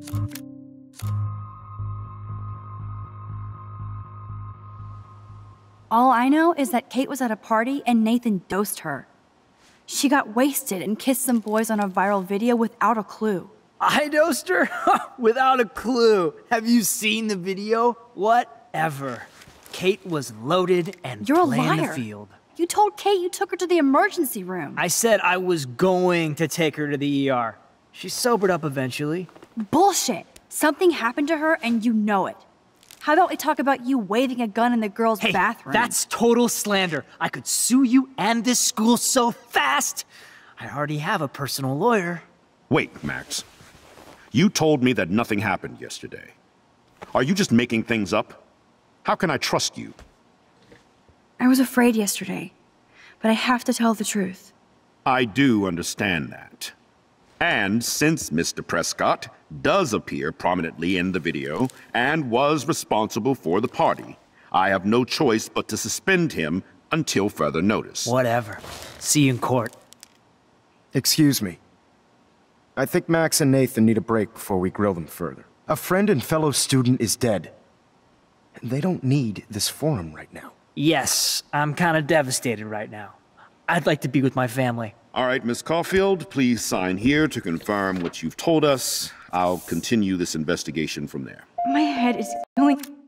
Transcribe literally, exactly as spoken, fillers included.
All I know is that Kate was at a party and Nathan dosed her. She got wasted and kissed some boys on a viral video without a clue. I dosed her? Without a clue. Have you seen the video? Whatever. Kate was loaded and You're a playing liar. the field. You told Kate you took her to the emergency room. I said I was going to take her to the E R. She sobered up eventually. Bullshit. Something happened to her and you know it. How about we talk about you waving a gun in the girls' Hey, bathroom? That's total slander. I could sue you and this school so fast. I already have a personal lawyer. Wait, Max. You told me that nothing happened yesterday. Are you just making things up? How can I trust you? I was afraid yesterday, but I have to tell the truth. I do understand that. And since Mister Prescott does appear prominently in the video and was responsible for the party, I have no choice but to suspend him until further notice. Whatever. See you in court. Excuse me. I think Max and Nathan need a break before we grill them further. A friend and fellow student is dead. And they don't need this forum right now. Yes, I'm kind of devastated right now. I'd like to be with my family. All right, Miss Caulfield, please sign here to confirm what you've told us. I'll continue this investigation from there. My head is going...